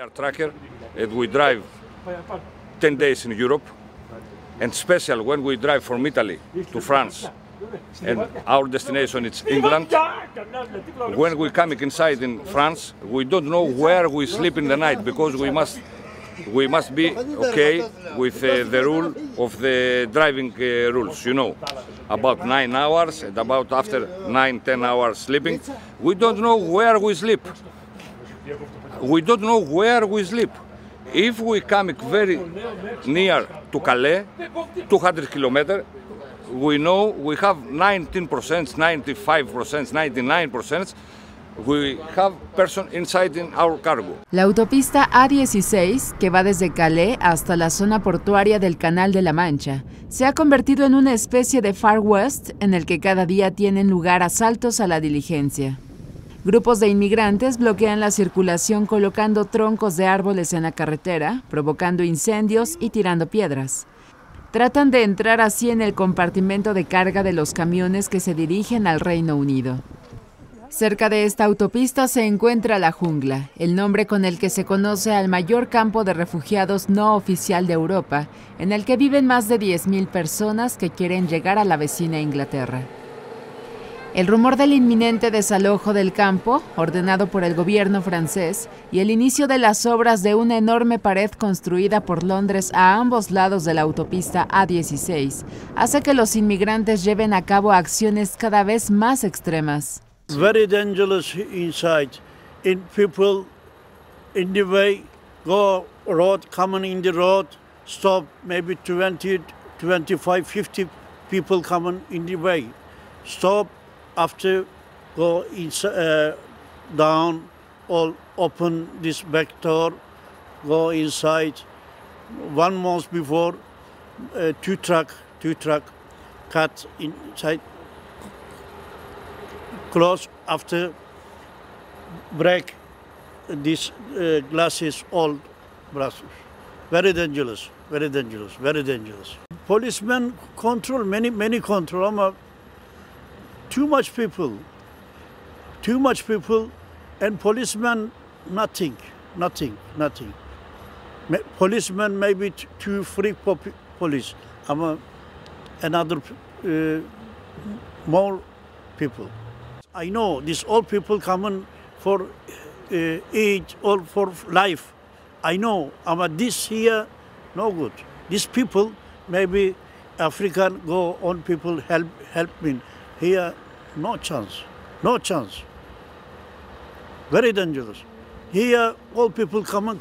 are trucker and we drive 10 days in Europe, and special when we drive from Italy to France, and our destination is England. When we coming inside in France, we don't know where we sleep in the night because we must be okay with the rule of the driving rules, you know, about 9 hours and about after 9-10 hours sleeping. We don't know where we sleep. We don't know where we sleep. If we come very near to Calais, 200 kilometers, we know we have 19%, 95%, 99%. We have person inside in our cargo. La autopista A16, que va desde Calais hasta la zona portuaria del Canal de la Mancha, se ha convertido en una especie de Far West en el que cada día tienen lugar asaltos a la diligencia. Grupos de inmigrantes bloquean la circulación colocando troncos de árboles en la carretera, provocando incendios y tirando piedras. Tratan de entrar así en el compartimento de carga de los camiones que se dirigen al Reino Unido. Cerca de esta autopista se encuentra La Jungla, el nombre con el que se conoce al mayor campo de refugiados no oficial de Europa, en el que viven más de 10.000 personas que quieren llegar a la vecina Inglaterra. El rumor del inminente desalojo del campo, ordenado por el gobierno francés, y el inicio de las obras de una enorme pared construida por Londres a ambos lados de la autopista A16, hace que los inmigrantes lleven a cabo acciones cada vez más extremas. Very dangerous inside. In people in the way, go road, coming in the road, stop, maybe 20, 25, 50 people coming in the way. Stop. After go down or open this back door, go inside. 1 month before, two truck cut inside, close after break this glasses, all glasses. Very dangerous, very dangerous, very dangerous. Policemen control, many control. Too much people, and policemen, nothing. Policemen maybe 2-3 police, another more people. I know these all people coming for age or for life. I know, but this here, no good. These people, maybe African go on people help me. Here, no chance. Very dangerous. Here, all people come.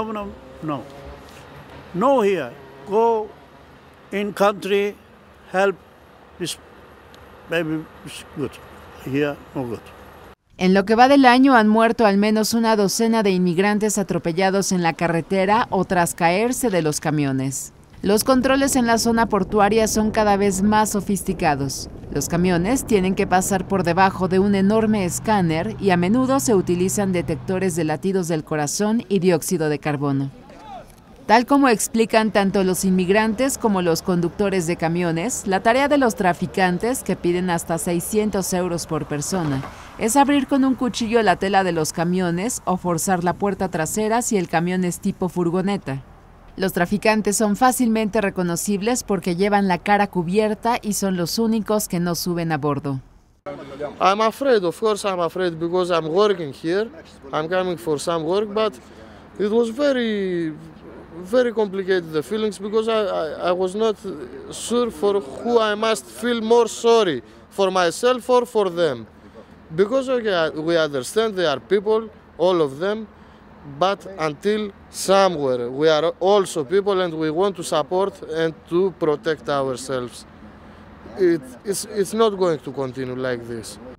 No here. Go in country, help. This maybe it's good. Here, no good. En lo que va del año han muerto al menos una docena de inmigrantes atropellados en la carretera o tras caerse de los camiones. Los controles en la zona portuaria son cada vez más sofisticados. Los camiones tienen que pasar por debajo de un enorme escáner y a menudo se utilizan detectores de latidos del corazón y dióxido de carbono. Tal como explican tanto los inmigrantes como los conductores de camiones, la tarea de los traficantes, que piden hasta 600 euros por persona, es abrir con un cuchillo la tela de los camiones o forzar la puerta trasera si el camión es tipo furgoneta. Los traficantes son fácilmente reconocibles porque llevan la cara cubierta y son los únicos que no suben a bordo. I'm afraid, of course I'm afraid because I'm working here. I'm coming for some work, but it was very complicated, the feelings, because I was not sure for who I must feel more sorry, for myself or for them. Because okay, we understand they are people, all of them, but until somewhere we are also people and we want to support and to protect ourselves. It's not going to continue like this.